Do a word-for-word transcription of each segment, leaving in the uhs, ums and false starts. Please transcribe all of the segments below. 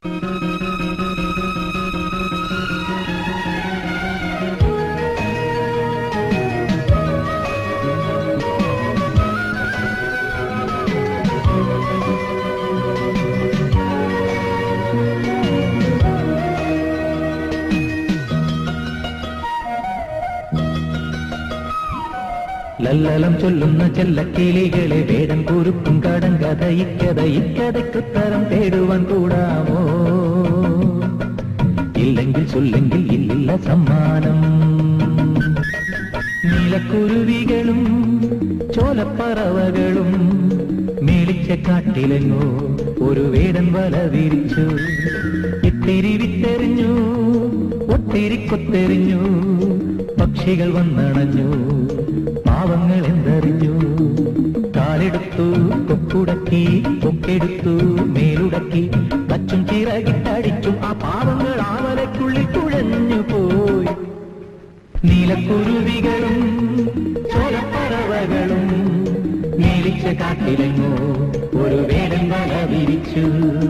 ലല്ലലം ചൊല്ലുന്ന ചെല്ലക്കിളികളെ വേടം കുരുക്കും കടങ്കഥ ഇക്കഥ ഇക്കഥയ്ക്കുത്തരം തേടുവാൻ കൂടാമോ? ഇല്ലെങ്കിൽ ചൊല്ലെങ്കിൽ ഇല്ലില്ല സമ്മാനം. നീലക്കുരുവികളും ചോലപ്പറവകളും മേളിച്ച കാട്ടിലെങ്ങോ ഒരു വേടൻ വല വിരിച്ചു. ഇത്തിരി വിത്തെറിഞ്ഞു, ഒത്തിരി കൊത്തെറിഞ്ഞു, പക്ഷികൾ വന്നണഞ്ഞു, പാവങ്ങൾ എന്തറിഞ്ഞു. കാലെടുത്തു കൊക്കുടക്കി, കൊക്കെടുത്തു മേലുടക്കി, തച്ചും ചിറകിട്ടടിച്ചും ആ പാവങ്ങൾ ആവലയ്ക്കുള്ളിൽ തുഴഞ്ഞു പോയി. നീലക്കുരുവികളും ചോരപ്പറവകളും മേലിച്ച കാട്ടിലെങ്ങോ ഒരു വേടൻ വല വിരിച്ചു.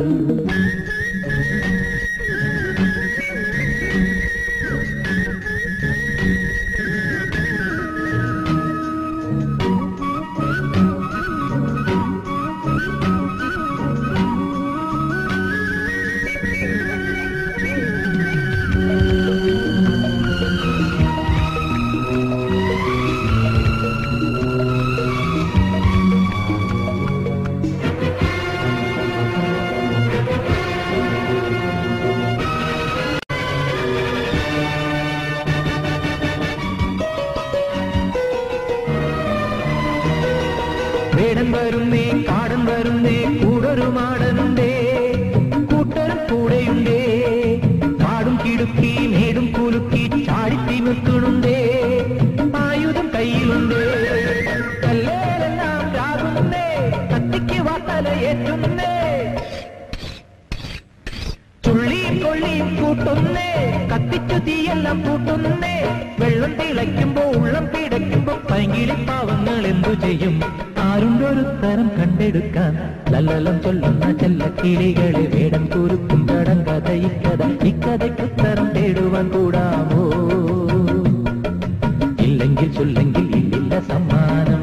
വേടൻ വരുന്നേ, കാടൻ വരുന്നേ, കൂടൊരു മാടനുണ്ടേ, കൂട്ടരും കൂടെയുണ്ടേ, കാടും കിടുക്കി മേടും കുലുക്കി ചാടിത്തി നിർത്തുന്നുണ്ടേ, ആയുധം കയ്യിലുണ്ടേ, കല്ലേലെല്ലാം രാകുന്നേ, കത്തിക്ക് വാത്തലയേറ്റുന്നേ, ചുള്ളിയും കൊള്ളിയും കൂട്ടുന്നേ, കത്തിച്ചു തീയെല്ലാം കൂട്ടുന്നേ, വെള്ളം തിളയ്ക്കുമ്പോ ഉള്ളം പിടയ്ക്കുമ്പോ പൈങ്കിളി പാവങ്ങൾ എന്തു ചെയ്യും? ആരുണ്ടൊരു തരം കണ്ടെടുക്കാൻ. ലല്ലലം ചൊല്ലുന്ന ചെല്ലക്കിളികളെ വേടം കുരുക്കും കടങ്കഥ ഇക്കഥ ഇക്കഥയ്ക്കുത്തരം തേടുവാൻ കൂടാമോ? ഇല്ലെങ്കിൽ ചൊല്ലെങ്കിൽ ഇല്ലില്ല സമ്മാനം.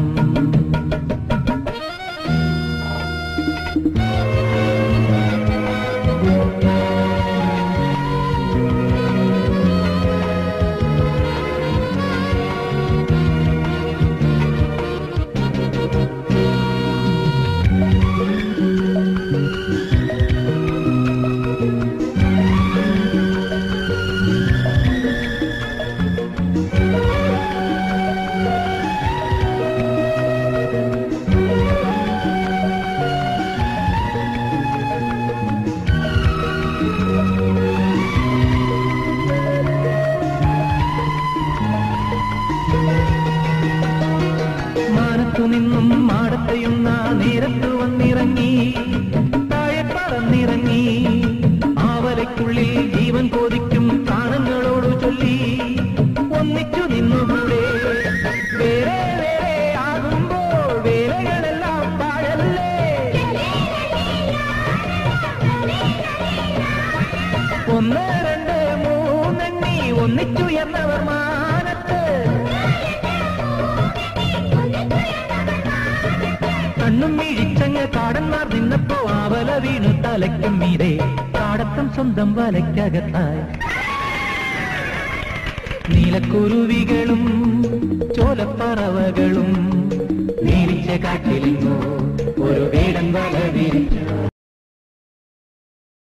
നിന്നും മാടത്തെയുന്ന നേരത്ത് വന്നിറങ്ങി, താഴെ പറന്നിറങ്ങി, ആവലയ്ക്കുള്ളിൽ ജീവൻ കൊതിക്കും കാരണങ്ങളോട് ചൊല്ലി ഒന്നിച്ചു നിന്നുകൂടെ. വേറെ വേറെ ആകുമ്പോൾ വേലകളെല്ലാം പാഴല്ലേ, ഒന്ന് രണ്ട് മൂന്നെണ്ണി ഒന്നിച്ചുയർന്നവർ മാനത്ത്, കണ്ണും മിഴിച്ചങ്ങ് കാടന്മാർ നിന്നപ്പോ ആവല വീണു തലയ്ക്കും മീതെ, കാടത്തം സ്വന്തം വലയ്ക്കകത്തായി. നീലക്കുരുവികളും ചോലപ്പറവകളും നീലിച്ച കാട്ടിൽ